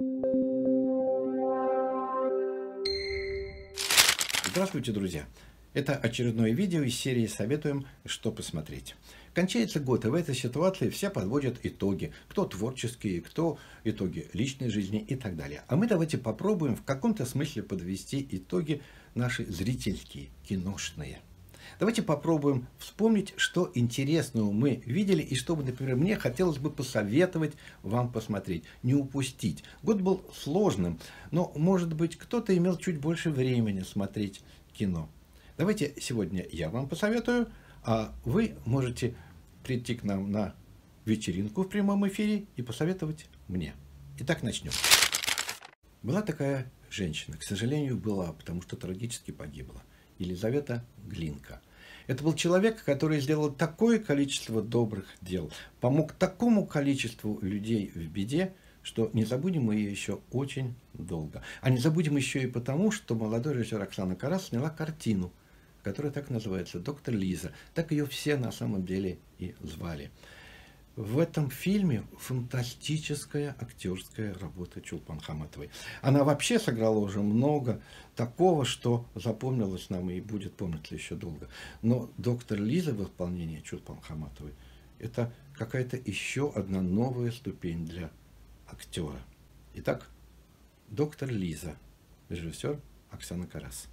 Здравствуйте, друзья! Это очередное видео из серии «Советуем, что посмотреть». Кончается год, и в этой ситуации все подводят итоги. Кто творческие, кто итоги личной жизни и так далее. А мы давайте попробуем в каком-то смысле подвести итоги наши зрительские, киношные. Давайте попробуем вспомнить, что интересного мы видели и что, например, мне хотелось бы посоветовать вам посмотреть, не упустить. Год был сложным, но, может быть, кто-то имел чуть больше времени смотреть кино. Давайте сегодня я вам посоветую, а вы можете прийти к нам на вечеринку в прямом эфире и посоветовать мне. Итак, начнем. Была такая женщина, к сожалению, была, потому что трагически погибла. Елизавета Глинка. Это был человек, который сделал такое количество добрых дел, помог такому количеству людей в беде, что не забудем мы ее еще очень долго. А не забудем еще и потому, что молодой режиссер Оксана Карас сняла картину, которая так называется «Доктор Лиза». Так ее все на самом деле и звали. В этом фильме фантастическая актерская работа Чулпан Хаматовой. Она вообще сыграла уже много такого, что запомнилось нам и будет помниться еще долго. Но «Доктор Лиза» в исполнении Чулпан Хаматовой – это какая-то еще одна новая ступень для актера. Итак, «Доктор Лиза», режиссер Оксана Карас.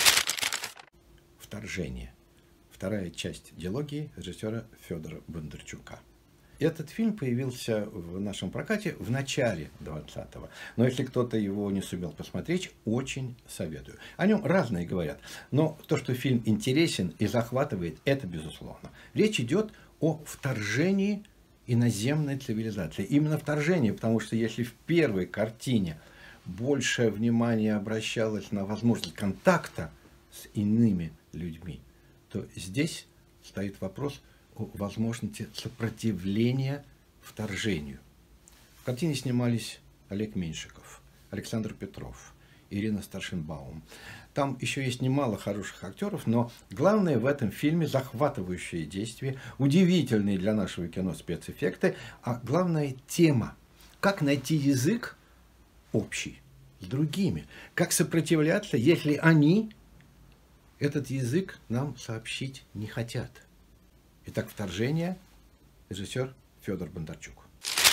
«Вторжение». Вторая часть диалогии режиссера Федора Бондарчука. Этот фильм появился в нашем прокате в начале 20-го. Но если кто-то его не сумел посмотреть, очень советую. О нем разные говорят. Но то, что фильм интересен и захватывает, это безусловно. Речь идет о вторжении иноземной цивилизации. Именно вторжение, потому что если в первой картине больше внимания обращалось на возможность контакта с иными людьми, то здесь стоит вопрос о возможности сопротивления вторжению. В картине снимались Олег Меньшиков, Александр Петров, Ирина Старшенбаум. Там еще есть немало хороших актеров, но главное в этом фильме захватывающее действие, удивительные для нашего кино спецэффекты, а главное тема. Как найти язык общий с другими? Как сопротивляться, если они этот язык нам сообщить не хотят? Итак, «Вторжение», режиссер Федор Бондарчук.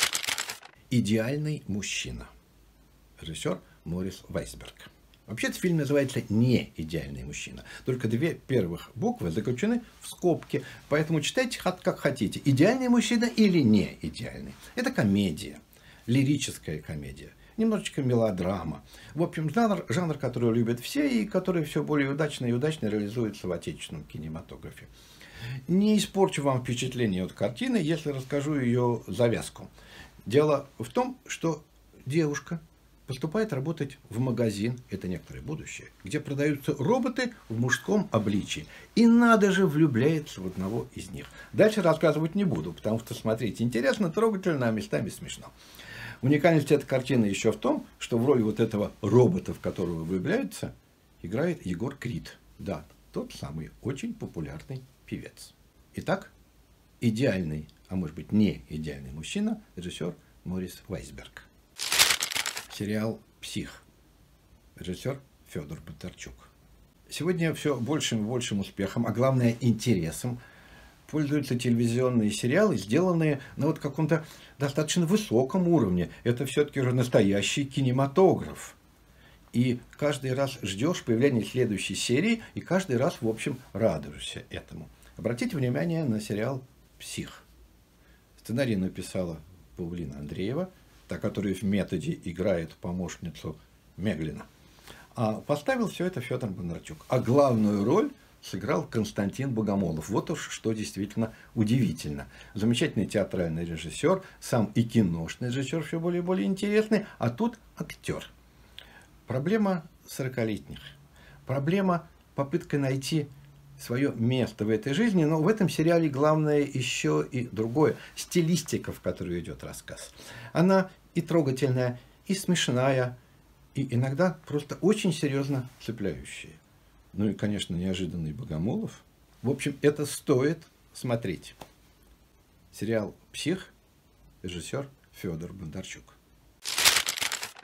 «Идеальный мужчина», режиссер Морис Вайсберг. Вообще-то фильм называется «Не идеальный мужчина». Только две первых буквы заключены в скобки, поэтому читайте как хотите. Идеальный мужчина или не идеальный. Это комедия, лирическая комедия. Немножечко мелодрама. В общем, жанр, который любят все и который все более удачно и удачно реализуется в отечественном кинематографе. Не испорчу вам впечатление от картины, если расскажу ее завязку. Дело в том, что девушка поступает работать в магазин, это некоторое будущее, где продаются роботы в мужском обличии. И надо же влюбляется в одного из них. Дальше рассказывать не буду, потому что, смотрите, интересно, трогательно, а местами смешно. Уникальность этой картины еще в том, что в роли вот этого робота, в которого влюбляются, играет Егор Крид. Да, тот самый очень популярный певец. Итак, идеальный, а может быть не идеальный мужчина, режиссер Морис Вайсберг. Сериал «Псих», режиссер Федор Бондарчук. Сегодня все большим и большим успехом, а главное интересом, пользуются телевизионные сериалы, сделанные на вот каком-то достаточно высоком уровне. Это все-таки уже настоящий кинематограф. И каждый раз ждешь появления следующей серии, и каждый раз, в общем, радуешься этому. Обратите внимание на сериал «Псих». Сценарий написала Паулина Андреева, та, которая в «Методе» играет помощницу Меглина. А поставил все это Федор Бондарчук. А главную роль сыграл Константин Богомолов. Вот уж что действительно удивительно. Замечательный театральный режиссер, сам и киношный режиссер, все более и более интересный, а тут актер. Проблема 40-летних. Проблема попытка найти свое место в этой жизни, но в этом сериале главное еще и другое. Стилистика, в которую идет рассказ. Она и трогательная, и смешная, и иногда просто очень серьезно цепляющая. Ну и, конечно, неожиданный Богомолов. В общем, это стоит смотреть. Сериал «Псих», режиссер Федор Бондарчук.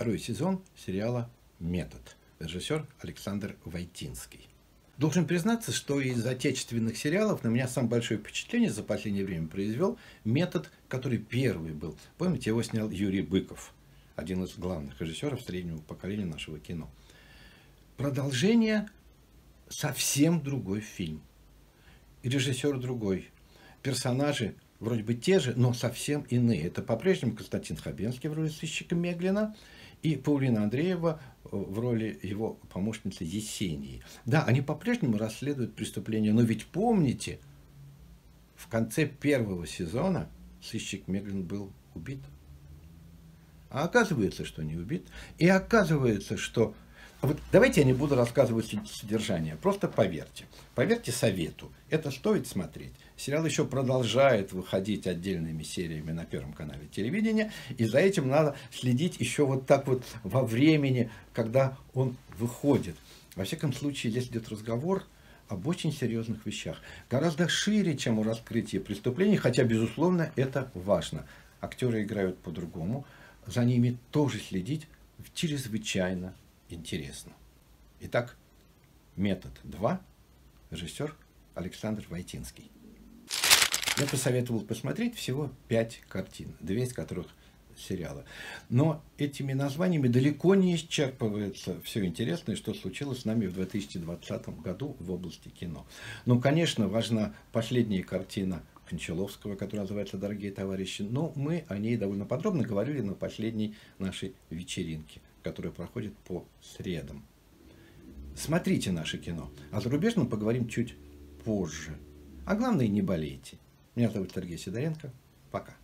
второй сезон сериала «Метод». Режиссер Александр Войтинский. Должен признаться, что из отечественных сериалов на меня самое большое впечатление за последнее время произвел «Метод», который первый был. Помните, его снял Юрий Быков, один из главных режиссеров среднего поколения нашего кино. Продолжение — совсем другой фильм. И режиссер другой. Персонажи вроде бы те же, но совсем иные. Это по-прежнему Константин Хабенский в роли сыщика Меглина и Паулина Андреева в роли его помощницы Есении. Да, они по-прежнему расследуют преступления, но ведь помните, в конце первого сезона сыщик Меглин был убит. А оказывается, что не убит. И оказывается, что... Вот давайте я не буду рассказывать содержание, просто поверьте. Поверьте совету. Это стоит смотреть. Сериал еще продолжает выходить отдельными сериями на Первом канале телевидения, и за этим надо следить еще вот так вот во времени, когда он выходит. Во всяком случае, здесь идет разговор об очень серьезных вещах. Гораздо шире, чем о раскрытии преступлений, хотя, безусловно, это важно. Актеры играют по-другому, за ними тоже следить чрезвычайно интересно. Итак, «Метод 2», режиссер Александр Войтинский. Я посоветовал посмотреть всего 5 картин, 2 из которых сериала. Но этими названиями далеко не исчерпывается все интересное, что случилось с нами в 2020 году в области кино. Ну, конечно, важна последняя картина Кончаловского, которая называется «Дорогие товарищи». Но мы о ней довольно подробно говорили на последней нашей вечеринке, которая проходит по средам. Смотрите наше кино. О зарубежном поговорим чуть позже. А главное, не болейте. Меня зовут Сергей Сидоренко. Пока.